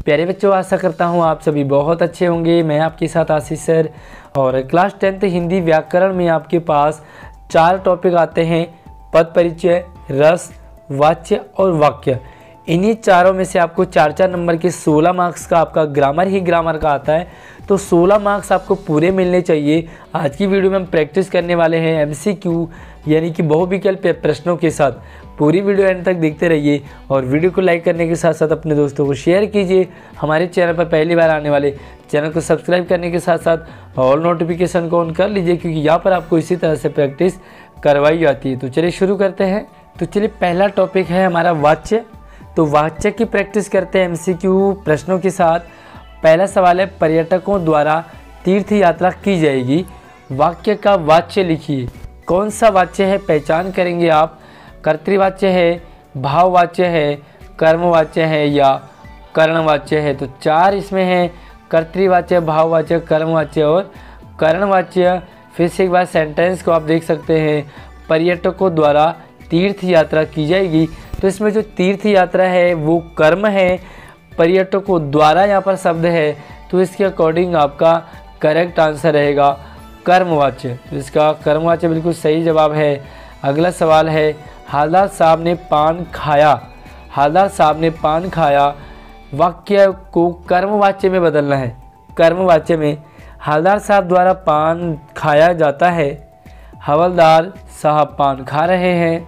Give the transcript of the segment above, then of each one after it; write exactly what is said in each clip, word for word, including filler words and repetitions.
प्यारे बच्चों, आशा करता हूँ आप सभी बहुत अच्छे होंगे। मैं आपके साथ आशीष सर और क्लास टेंथ हिंदी व्याकरण में आपके पास चार टॉपिक आते हैं। पद परिचय, रस, वाच्य और वाक्य। इन्हीं चारों में से आपको चार चार नंबर के सोलह मार्क्स का आपका ग्रामर ही ग्रामर का आता है, तो सोलह मार्क्स आपको पूरे मिलने चाहिए। आज की वीडियो में हम प्रैक्टिस करने वाले हैं एमसीक्यू यानी कि बहुविकल्प प्रश्नों के साथ। पूरी वीडियो एंड तक देखते रहिए और वीडियो को लाइक करने के साथ साथ अपने दोस्तों को शेयर कीजिए। हमारे चैनल पर पहली बार आने वाले चैनल को सब्सक्राइब करने के साथ साथ ऑल नोटिफिकेशन को ऑन कर लीजिए, क्योंकि यहाँ पर आपको इसी तरह से प्रैक्टिस करवाई जाती है। तो चलिए शुरू करते हैं। तो चलिए पहला टॉपिक है हमारा वाच्य। तो वाच्य की प्रैक्टिस करते हैं एमसीक्यू प्रश्नों के साथ। पहला सवाल है, पर्यटकों द्वारा तीर्थ यात्रा की जाएगी, वाक्य का वाच्य लिखिए। कौन सा वाच्य है, पहचान करेंगे आप। कर्तृवाच्य है, भाववाच्य है, कर्मवाच्य है या कर्णवाच्य है। तो चार इसमें हैं, कर्तृवाच्य, भाववाच्य, कर्मवाच्य और कर्णवाच्य। फिर से एक बार सेंटेंस को आप देख सकते हैं, पर्यटकों द्वारा तीर्थ यात्रा की जाएगी। तो इसमें जो तीर्थ यात्रा है वो कर्म है, पर्यटकों द्वारा यहाँ पर शब्द है, तो इसके अकॉर्डिंग आपका करेक्ट आंसर रहेगा कर्मवाच्य। तो इसका कर्मवाच्य बिल्कुल सही जवाब है। अगला सवाल है, हालदार साहब ने पान खाया। हालदार साहब ने पान खाया, वाक्य को कर्मवाच्य में बदलना है। कर्मवाच्य में हालदार साहब द्वारा पान खाया जाता है, हवलदार साहब पान खा रहे हैं।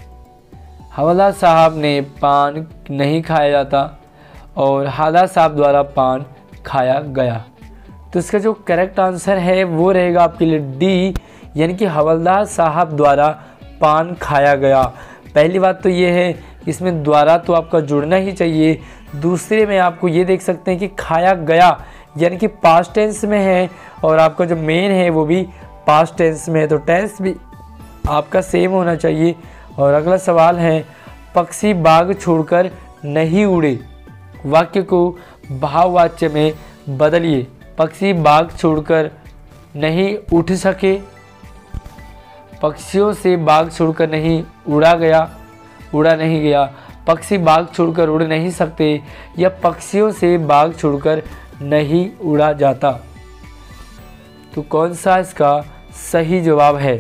हवलदार साहब ने पान नहीं खाया जाता और हालदार साहब द्वारा पान खाया गया। तो इसका जो करेक्ट आंसर है वो रहेगा आपके लिए डी, यानी कि हवलदार साहब द्वारा पान खाया गया। पहली बात तो ये है कि इसमें द्वारा तो आपका जुड़ना ही चाहिए। दूसरे में आपको ये देख सकते हैं कि खाया गया यानी कि पास्ट टेंस में है और आपका जो मेन है वो भी पास्ट टेंस में है, तो टेंस भी आपका सेम होना चाहिए। और अगला सवाल है, पक्षी बाग छोड़कर नहीं उड़े, वाक्य को भाववाच्य में बदलिए। पक्षी बाग छोड़कर नहीं उठ सके, पक्षियों से बाग छोड़कर नहीं उड़ा गया, उड़ा नहीं गया। पक्षी बाग छोड़कर उड़ नहीं सकते या पक्षियों से बाग छोड़कर नहीं उड़ा जाता। तो कौन सा इसका सही जवाब है?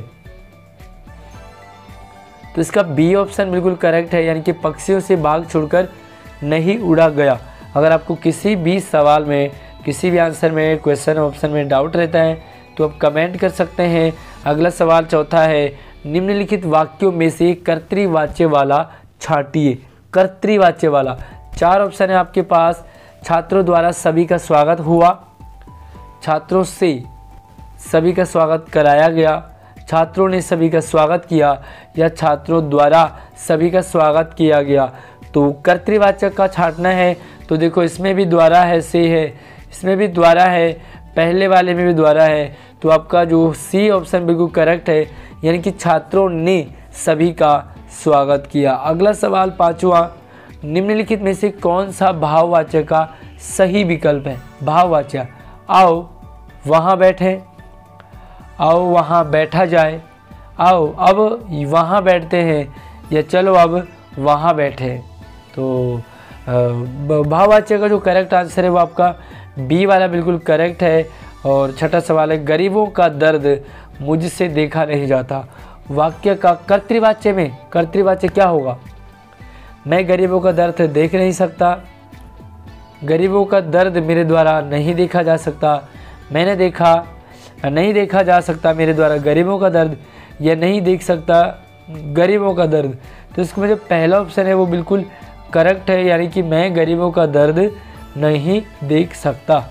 तो इसका बी ऑप्शन बिल्कुल करेक्ट है, यानी कि पक्षियों से बाग छोड़कर नहीं उड़ा गया। अगर आपको किसी भी सवाल में, किसी भी आंसर में, क्वेश्चन ऑप्शन में डाउट रहता है तो आप कमेंट कर सकते हैं। अगला सवाल चौथा है, निम्नलिखित वाक्यों में से कर्तृवाच्य वाला छांटिए। कर्तृवाच्य वाला चार ऑप्शन है आपके पास। छात्रों द्वारा सभी का स्वागत हुआ, छात्रों से सभी का स्वागत कराया गया, छात्रों ने सभी का स्वागत किया या छात्रों द्वारा सभी का स्वागत किया गया। तो कर्तृवाचक का छांटना है। तो देखो इसमें भी द्वारा है, से है, इसमें भी द्वारा है, पहले वाले में भी द्वारा है। तो आपका जो सी ऑप्शन बिल्कुल करेक्ट है, यानी कि छात्रों ने सभी का स्वागत किया। अगला सवाल पांचवा, निम्नलिखित में से कौन सा भाववाच्य का सही विकल्प है? भाववाच्य, आओ वहाँ बैठे, आओ वहाँ बैठा जाए, आओ अब वहाँ बैठते हैं या चलो अब वहाँ बैठे। तो भाववाच्य का जो करेक्ट आंसर है वो आपका बी वाला बिल्कुल करेक्ट है। और छठा सवाल है, गरीबों का दर्द मुझसे देखा नहीं जाता, वाक्य का कर्तृवाच्य में, कर्तृवाच्य क्या होगा? मैं गरीबों का दर्द देख नहीं सकता, गरीबों का दर्द मेरे द्वारा नहीं देखा जा सकता, मैंने देखा, नहीं देखा जा सकता मेरे द्वारा गरीबों का दर्द, या नहीं देख सकता गरीबों का दर्द। तो इसमें जो पहला ऑप्शन है वो बिल्कुल करेक्ट है, यानी कि मैं गरीबों का दर्द नहीं देख सकता।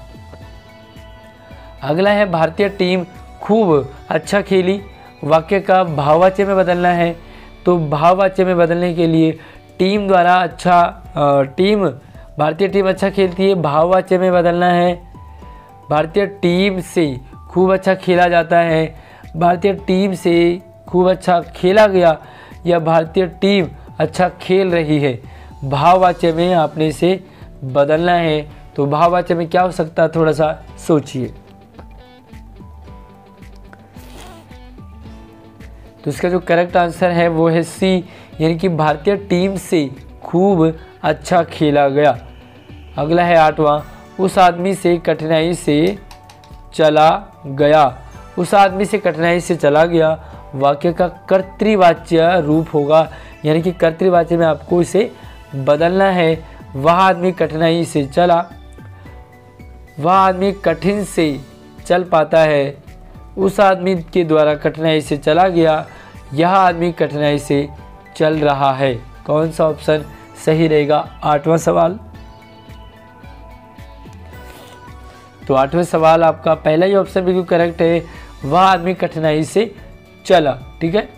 अगला है, भारतीय टीम खूब अच्छा खेली, वाक्य का भाववाच्य में बदलना है। तो भाववाच्य में बदलने के लिए टीम द्वारा अच्छा, टीम भारतीय टीम अच्छा खेलती है, भाववाच्य में बदलना है। भारतीय टीम से खूब अच्छा खेला जाता है, भारतीय टीम से खूब अच्छा खेला गया या भारतीय टीम अच्छा खेल रही है। भाववाच्य में आपने इसे बदलना है। तो भाववाच्य में क्या हो सकता है, थोड़ा सा सोचिए। तो इसका जो करेक्ट आंसर है वो है सी, यानी कि भारतीय टीम से खूब अच्छा खेला गया। अगला है आठवां, उस आदमी से कठिनाई से चला गया। उस आदमी से कठिनाई से चला गया वाक्य का कर्तृवाच्य रूप होगा, यानी कि कर्तृवाच्य में आपको इसे बदलना है। वह आदमी कठिनाई से चला, वह आदमी कठिन से चल पाता है। उस आदमी के द्वारा कठिनाई से चला गया, यह आदमी कठिनाई से चल रहा है। कौन सा ऑप्शन सही रहेगा? आठवां सवाल। तो आठवें सवाल आपका पहला ही ऑप्शन बिल्कुल करेक्ट है, वह आदमी कठिनाई से चला। ठीक है।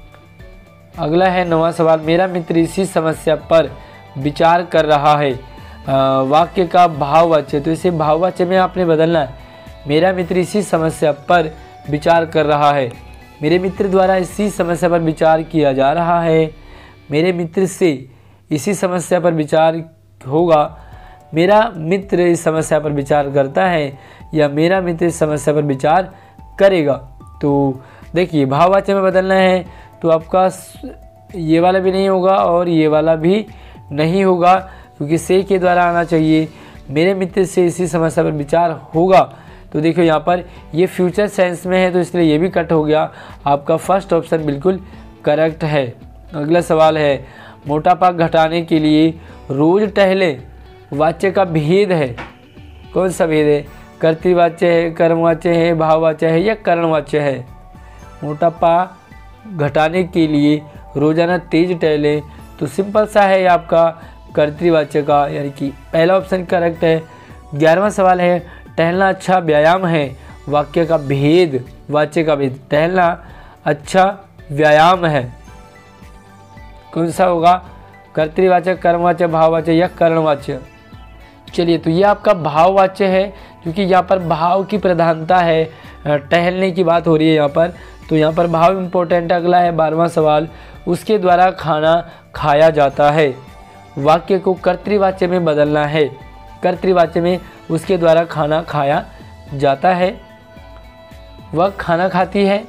अगला है नौवां सवाल, मेरा मित्र इसी समस्या पर विचार कर रहा है। आ, वाक्य का भाववाच्य, तो इसे भाववाच्य में आपने बदलना है। मेरा मित्र इसी समस्या पर विचार कर रहा है, मेरे मित्र द्वारा इसी समस्या पर विचार किया जा रहा है। मेरे मित्र से इसी समस्या पर विचार होगा। मेरा मित्र इस समस्या पर विचार करता है, या मेरा मित्र इस समस्या पर विचार करेगा। तो देखिए भाववाच्य में बदलना है, तो आपका ये वाला भी नहीं होगा और ये वाला भी नहीं होगा, क्योंकि से के द्वारा आना चाहिए। मेरे मित्र से इसी समस्या पर विचार होगा, तो देखिए यहाँ पर ये फ्यूचर सेंस में है, तो इसलिए ये भी कट हो गया। आपका फर्स्ट ऑप्शन बिल्कुल करेक्ट है। अगला सवाल है, मोटापा घटाने के लिए रोज टहले, वाच्य का भेद है। कौन सा भेद है? कर्तृवाच्य है, कर्मवाच्य है, भाववाच्य है या करणवाच्य है? मोटापा घटाने के लिए रोजाना तेज टहले, तो सिंपल सा है आपका कर्तृवाच्य का, यानी कि पहला ऑप्शन करेक्ट है। ग्यारहवां सवाल है, टहलना अच्छा व्यायाम है, वाक्य का भेद, वाच्य का भेद। टहलना अच्छा व्यायाम है, कौन सा होगा? कर्तृवाच्य, कर्मवाच्य, भाववाच्य या करणवाच्य? चलिए, तो ये आपका भाववाच्य है, क्योंकि यहाँ पर भाव की प्रधानता है, टहलने की बात हो रही है यहाँ पर, तो यहाँ पर भाव इम्पोर्टेंट। अगला है बारहवां सवाल, उसके द्वारा खाना खाया जाता है, वाक्य को कर्तृवाच्य में बदलना है। कर्तृवाच्य में उसके द्वारा खाना खाया जाता है, वह खाना खाती है,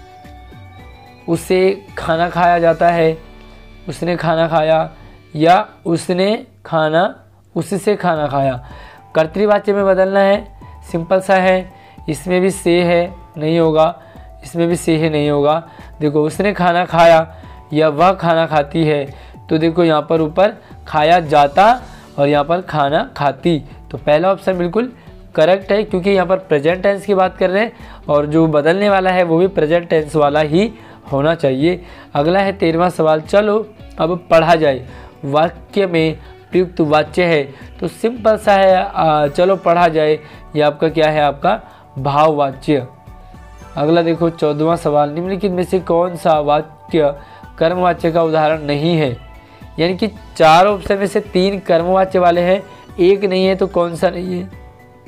उससे खाना खाया जाता है, उसने खाना खाया, या उसने खाना उससे खाना खाया। कर्तृवाच्य में बदलना है, सिंपल सा है। इसमें भी से है, नहीं होगा, इसमें भी से है, नहीं होगा। देखो, उसने खाना खाया या वह खाना खाती है, तो देखो यहाँ पर ऊपर खाया जाता और यहाँ पर खाना खाती, तो पहला ऑप्शन बिल्कुल करेक्ट है, क्योंकि यहाँ पर प्रेजेंट टेंस की बात कर रहे हैं और जो बदलने वाला है वो भी प्रेजेंट टेंस वाला ही होना चाहिए। अगला है तेरहवां सवाल, चलो अब पढ़ा जाए, वाक्य में प्रयुक्त वाच्य है, तो सिंपल सा है, आ, चलो पढ़ा जाए, ये आपका क्या है? आपका भाववाच्य। अगला देखो चौदहवां सवाल, निम्नलिखित में से कौन सा वाक्य कर्मवाच्य का उदाहरण नहीं है? यानी कि चार ऑप्शन में से तीन कर्मवाच्य वाले हैं, एक नहीं है, तो कौन सा नहीं है?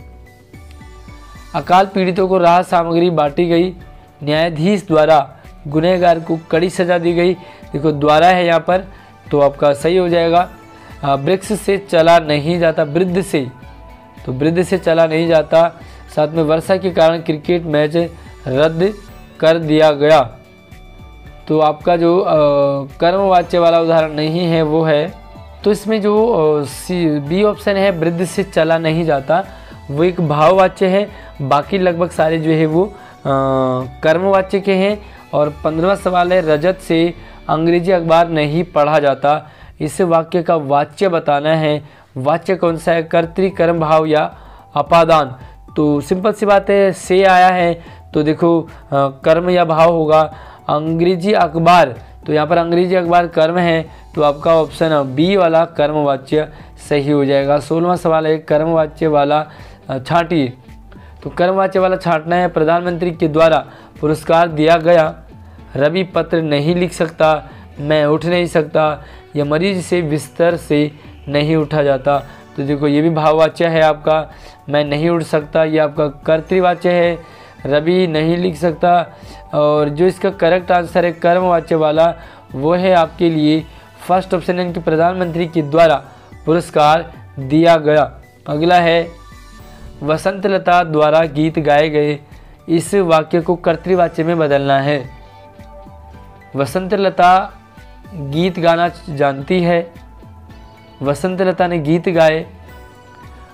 अकाल पीड़ितों को राहत सामग्री बांटी गई, न्यायाधीश द्वारा गुनहगार को कड़ी सजा दी गई। देखो द्वारा है यहाँ पर, तो आपका सही हो जाएगा। वृक्ष से चला नहीं जाता, वृद्ध से, तो वृद्ध से चला नहीं जाता। साथ में वर्षा के कारण क्रिकेट मैच रद्द कर दिया गया, तो आपका जो कर्मवाच्य वाला उदाहरण नहीं है वो है, तो इसमें जो सी बी ऑप्शन है, वृद्ध से चला नहीं जाता, वो एक भाववाच्य है। बाकी लगभग सारे जो है वो कर्मवाच्य के हैं। और पंद्रहवां सवाल है, रजत से अंग्रेजी अखबार नहीं पढ़ा जाता, इस वाक्य का वाच्य बताना है। वाच्य कौन सा है? कर्तृ, कर्म, भाव या अपादान? तो सिंपल सी बात है, से आया है, तो देखो आ, कर्म या भाव होगा। अंग्रेजी अखबार, तो यहाँ पर अंग्रेजी अखबार कर्म है, तो आपका ऑप्शन बी वाला कर्मवाच्य सही हो जाएगा। सोलहवां सवाल है, कर्मवाच्य वाला छांटिए, तो कर्मवाच्य वाला छांटना है। प्रधानमंत्री के द्वारा पुरस्कार दिया गया, रवि पत्र नहीं लिख सकता, मैं उठ नहीं सकता, या मरीज से बिस्तर से नहीं उठा जाता, तो देखो ये भी भाववाच्य है आपका। मैं नहीं उठ सकता, ये आपका कर्तृवाच्य है। रवि नहीं लिख सकता, और जो इसका करेक्ट आंसर है कर्मवाच्य वाला, वो है आपके लिए फर्स्ट ऑप्शन, यानी कि प्रधानमंत्री के द्वारा पुरस्कार दिया गया। अगला है, वसंतलता द्वारा गीत गाए गए, इस वाक्य को कर्तृवाच्य में बदलना है। वसंतलता गीत गाना जानती है, वसंतलता ने गीत गाए,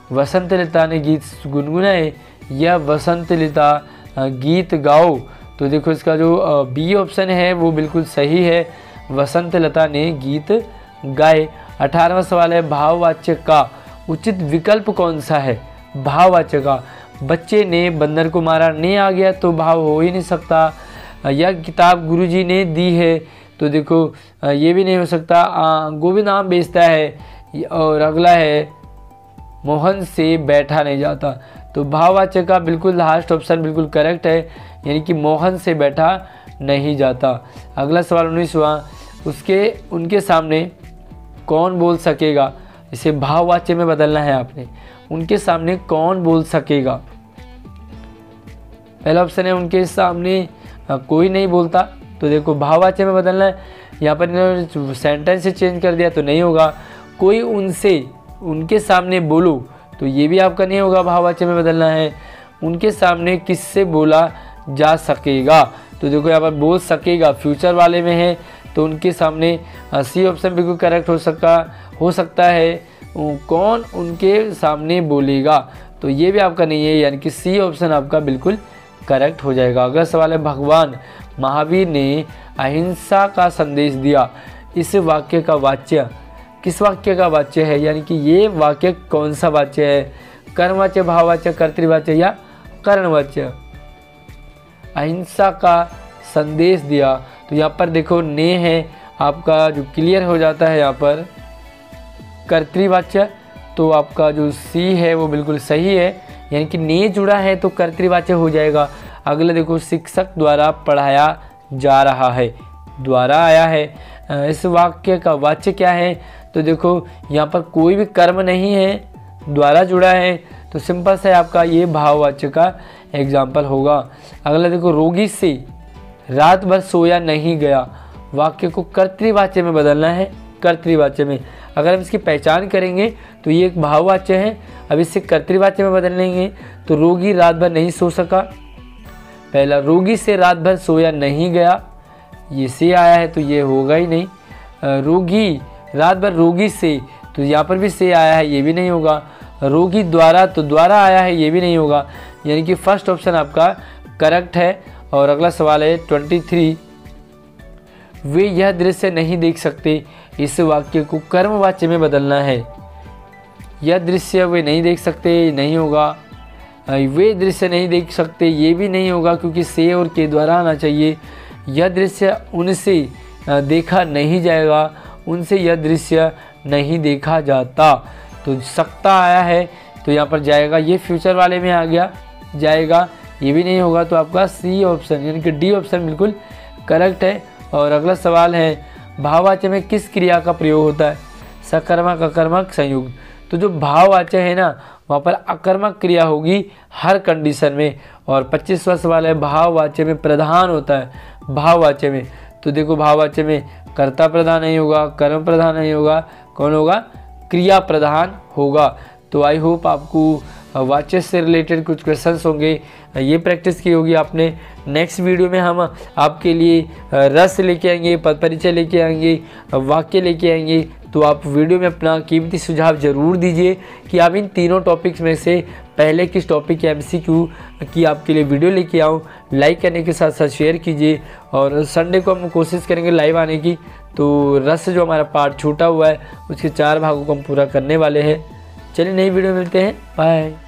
वसंत लता ने गीत गुनगुनाए या वसंत लता गीत गाओ। तो देखो इसका जो बी ऑप्शन है वो बिल्कुल सही है, वसंत लता ने गीत गाए। अठारहवां सवाल है भाववाच्य का उचित विकल्प कौन सा है। भाववाच्य का, बच्चे ने बंदर को मारा, ने आ गया तो भाव हो ही नहीं सकता। यह किताब गुरुजी ने दी है, तो देखो ये भी नहीं हो सकता। गोविंद आम बेचता है, और अगला है मोहन से बैठा नहीं जाता। तो भाववाच्य का बिल्कुल लास्ट ऑप्शन बिल्कुल करेक्ट है, यानी कि मोहन से बैठा नहीं जाता। अगला सवाल उन्नीसवां, उसके उनके सामने कौन बोल सकेगा। इसे भाववाच्य में बदलना है आपने, उनके सामने कौन बोल सकेगा। पहला ऑप्शन है उनके सामने कोई नहीं बोलता, तो देखो भाववाच्य में बदलना है। यहाँ पर इन्होंने सेंटेंस से चेंज कर दिया तो नहीं होगा। कोई उनसे उनके सामने बोलो, तो ये भी आपका नहीं होगा, भाववाच्य में बदलना है। उनके सामने किससे बोला जा सकेगा, तो देखो यहाँ पर बोल सकेगा फ्यूचर वाले में है, तो उनके सामने सी ऑप्शन बिल्कुल करेक्ट हो सका हो सकता है। कौन उनके सामने बोलेगा, तो ये भी आपका नहीं है, यानी कि सी ऑप्शन आपका बिल्कुल करेक्ट हो जाएगा। अगला सवाल है भगवान महावीर ने अहिंसा का संदेश दिया। इस वाक्य का वाच्य किस वाक्य का वाच्य है, यानी कि ये वाक्य कौन सा वाच्य है। कर्मवाच्य, भाववाच्य, कर्तृवाच्य या करणवाच्य। अहिंसा का संदेश दिया, तो यहाँ पर देखो ने है आपका जो क्लियर हो जाता है यहाँ पर कर्तृवाच्य, तो आपका जो सी है वो बिल्कुल सही है, यानी कि ने जुड़ा है तो कर्तृवाच्य हो जाएगा। अगला देखो शिक्षक द्वारा पढ़ाया जा रहा है, द्वारा आया है। इस वाक्य का वाच्य क्या है, तो देखो यहाँ पर कोई भी कर्म नहीं है, द्वारा जुड़ा है, तो सिंपल से आपका ये भाववाच्य का एग्जाम्पल होगा। अगला देखो रोगी से रात भर सोया नहीं गया। वाक्य को कर्तृवाच्य में बदलना है, कर्तृवाच्य में। अगर हम इसकी पहचान करेंगे तो ये एक भाववाच्य है, अब इसे कर्तृवाच्य में बदल लेंगे तो रोगी रात भर नहीं सो सका। पहला रोगी से रात भर सोया नहीं गया, ये से आया है तो ये होगा ही नहीं। रोगी रात भर रोगी से, तो यहाँ पर भी से आया है, ये भी नहीं होगा। रोगी द्वारा, तो द्वारा आया है, ये भी नहीं होगा, यानी कि फर्स्ट ऑप्शन आपका करेक्ट है। और अगला सवाल है ट्वेंटी थ्री, वे यह दृश्य नहीं देख सकते। इस वाक्य को कर्मवाच्य में बदलना है। यह दृश्य वे नहीं देख सकते, नहीं होगा। वे दृश्य नहीं देख सकते, ये भी नहीं होगा, क्योंकि से और के द्वारा आना चाहिए। यह दृश्य उनसे देखा नहीं जाएगा, उनसे यह दृश्य नहीं देखा जाता, तो सकता आया है तो यहाँ पर जाएगा, ये फ्यूचर वाले में आ गया जाएगा, ये भी नहीं होगा, तो आपका सी ऑप्शन यानी कि डी ऑप्शन बिल्कुल करेक्ट है। और अगला सवाल है भाववाच्य में किस क्रिया का प्रयोग होता है। सकर्मक, अकर्मक, संयुक्त। तो जो भाववाच्य है ना वहाँ पर अकर्मक क्रिया होगी हर कंडीशन में। और पच्चीसवां सवाल है भाववाच्य में प्रधान होता है। भाववाच्य में, तो देखो भाववाच्य में कर्ता प्रधान नहीं होगा, कर्म प्रधान नहीं होगा, कौन होगा, क्रिया प्रधान होगा। तो आई होप आपको वाच्य से रिलेटेड कुछ क्वेश्चंस होंगे, ये प्रैक्टिस की होगी आपने। नेक्स्ट वीडियो में हम आपके लिए रस लेके आएंगे, पद परिचय लेके आएंगे, वाक्य लेके आएंगे। तो आप वीडियो में अपना कीमती सुझाव ज़रूर दीजिए कि आप इन तीनों टॉपिक्स में से पहले किस टॉपिक के एमसीक्यू की आपके लिए वीडियो लेके आऊँ। लाइक करने के साथ साथ शेयर कीजिए, और संडे को हम कोशिश करेंगे लाइव आने की। तो रस जो हमारा पार्ट छूटा हुआ है उसके चार भागों को हम पूरा करने वाले हैं। चलिए नई वीडियो मिलते हैं, बाय।